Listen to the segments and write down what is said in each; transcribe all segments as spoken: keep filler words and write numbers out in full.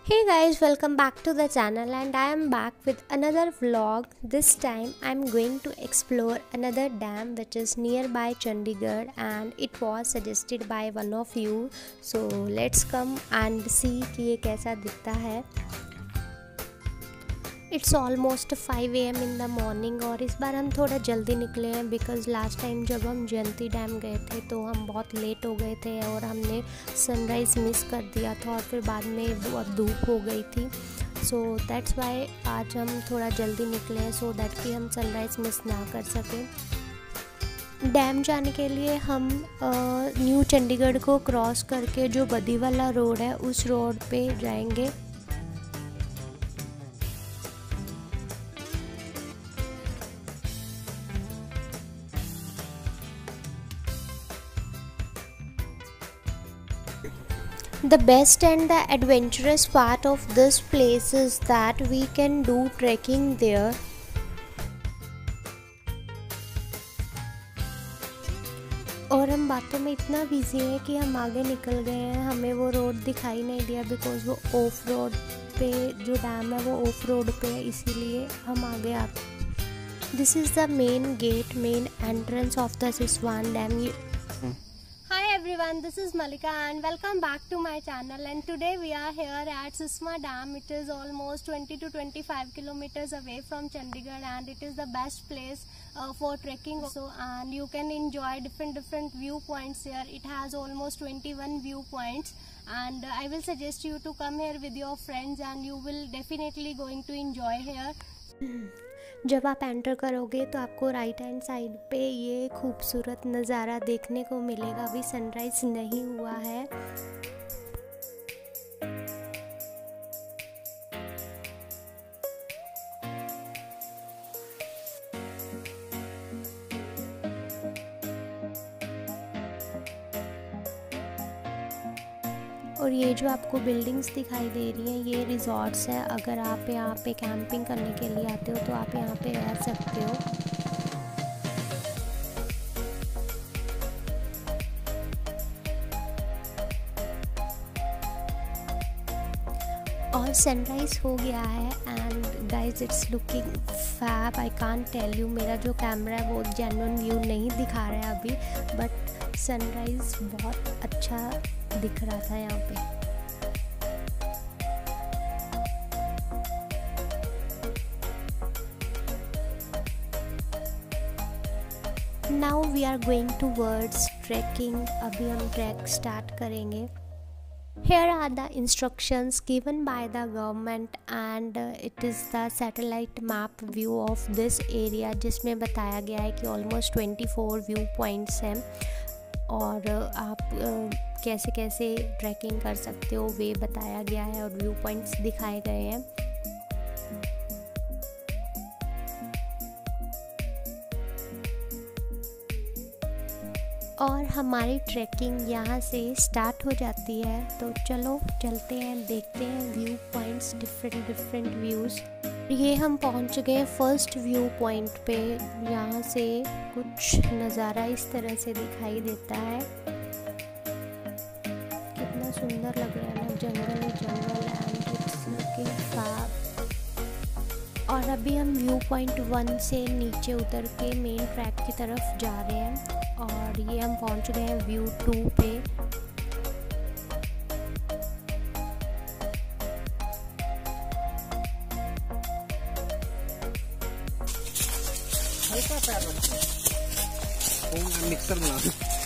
Hey guys, welcome back to the channel and I am back with another vlog. This time I am going to explore another dam which is nearby Chandigarh and it was suggested by one of you. So let's come and see कि ये कैसा दिखता है. It's almost five A M in the morning और इस बार हम थोड़ा जल्दी निकले हैं बिकॉज़ लास्ट टाइम जब हम जयंती डैम गए थे तो हम बहुत लेट हो गए थे और हमने सनराइज़ मिस कर दिया था और फिर बाद में बहुत धूप हो गई थी. सो दैट्स वाई आज हम थोड़ा जल्दी निकले हैं सो दैट कि हम सनराइज़ मिस ना कर सकें. डैम जाने के लिए हम न्यू चंडीगढ़ को क्रॉस करके जो बदी वाला रोड है उस रोड पे जाएंगे. The best and the adventurous part of this place is that we can do trekking there. और हम बातों में इतना बिजी हैं कि हम आगे निकल गए हैं. हमें वो रोड दिखाई नहीं दिया बिकॉज वो ऑफ रोड पे जो डैम है वो ऑफ रोड पे है, इसीलिए हम आगे आ गए. This is the main gate, main entrance of the Siswan dam. Everyone, this is Malika and welcome back to my channel. And today we are here at Sisma Dam. It is almost twenty to twenty-five kilometers away from Chandigarh and it is the best place uh, for trekking also, and you can enjoy different different viewpoints here. It has almost twenty-one viewpoints and uh, I will suggest you to come here with your friends and you will definitely going to enjoy here. जब आप enter करोगे तो आपको right hand side पे ये खूबसूरत नज़ारा देखने को मिलेगा. अभी सनराइज़ नहीं हुआ है. और ये जो आपको बिल्डिंग्स दिखाई दे रही हैं ये रिजॉर्ट्स हैं. अगर आप यहाँ पे कैंपिंग करने के लिए आते हो तो आप यहाँ पे रह सकते हो. और सनराइज़ हो गया है and guys it's looking fab. I can't tell you, मेरा जो कैमरा है वो जेन्युइन व्यू नहीं दिखा रहा है अभी, बट सनराइज़ बहुत अच्छा दिख रहा था यहाँ पे. Now we are going towards trekking. अभी हम ट्रैक स्टार्ट करेंगे. Here are the instructions given by the government and uh, it is the satellite map view of this area जिसमें बताया गया है कि almost twenty-four व्यू पॉइंट्स हैं और आप कैसे कैसे ट्रैकिंग कर सकते हो वे बताया गया है और व्यू पॉइंट्स दिखाए गए हैं. और हमारी ट्रैकिंग यहाँ से स्टार्ट हो जाती है. तो चलो चलते हैं, देखते हैं view points, different different views. ये हम पहुँच गए फर्स्ट व्यू पॉइंट पे. यहाँ से कुछ नज़ारा इस तरह से दिखाई देता है. कितना सुंदर लग रहा है ना, जंगल ही जंगल एंड इट्स लुकिंग फैब. और अभी हम व्यू पॉइंट वन से नीचे उतर के मेन ट्रैक की तरफ जा रहे हैं और ये हम पहुंच गए हैं व्यू टू पे. मिक्सर बना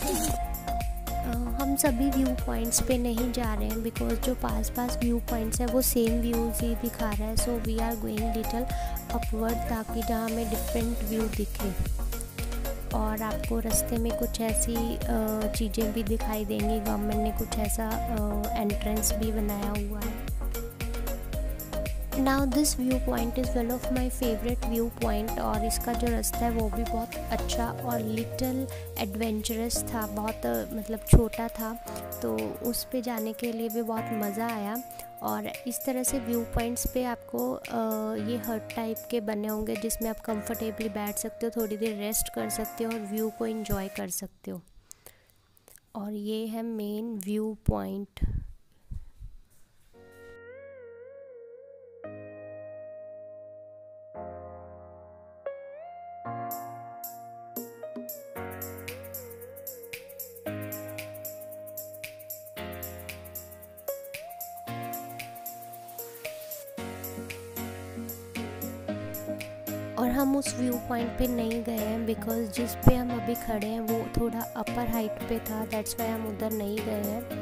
हम सभी व्यू पॉइंट्स पे नहीं जा रहे हैं बिकॉज जो पास पास व्यू पॉइंट्स है वो सेम व्यूज़ ही दिखा रहा है. So we are going little upward ताकि जहाँ हमें डिफरेंट व्यू दिखे और आपको रास्ते में कुछ ऐसी चीज़ें भी दिखाई देंगी. गवर्नमेंट ने कुछ ऐसा एंट्रेंस भी बनाया हुआ है. Now this view point is one of my favourite view point और इसका जो रास्ता है वो भी बहुत अच्छा और लिटिल एडवेंचरस था. बहुत मतलब छोटा था तो उस पे जाने के लिए भी बहुत मज़ा आया. और इस तरह से व्यू पॉइंट्स पे आपको आ, ये हट टाइप के बने होंगे जिसमें आप कंफर्टेबली बैठ सकते हो, थोड़ी देर रेस्ट कर सकते हो और व्यू को एंजॉय कर सकते हो. और ये है मेन व्यू पॉइंट. और हम उस व्यू पॉइंट पे नहीं गए हैं बिकॉज जिस पे हम अभी खड़े हैं वो थोड़ा अपर हाइट पे था, दैट्स वाई हम उधर नहीं गए हैं।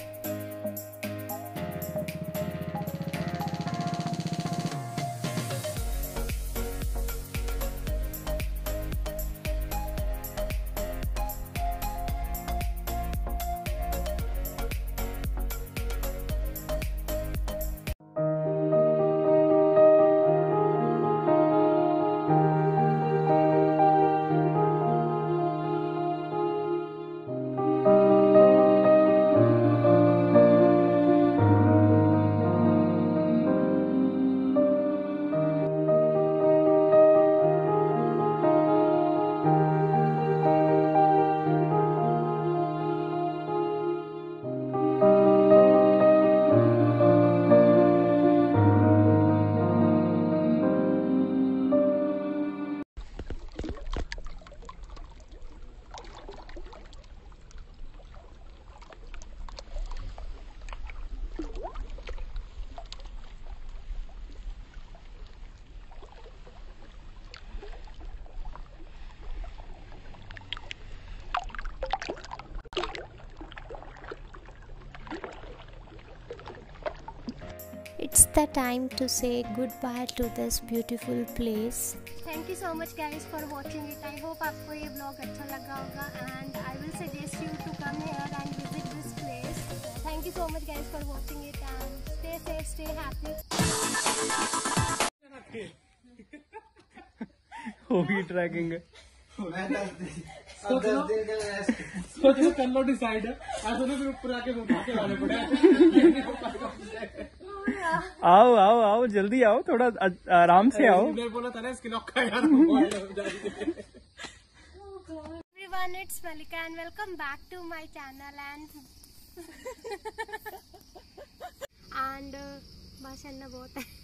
It's the time to say goodbye to this beautiful place. Thank you so much guys for watching it. I hope आपको ये vlog अच्छा लगा होगा and I will suggest you to come here and visit this place. Thank you so much guys for watching it and stay safe, stay happy. होगी trekking. सोच लो कर लो decide. ऐसा ना फिर ऊपर आके मोबाइल चलाने पड़े। आओ आओ आओ जल्दी आओ, थोड़ा आराम से आओ। मैं बोला था ना इसकी नौक का यार। Everyone, it's Malika and welcome back to my channel and and uh, भाषण बहुत है।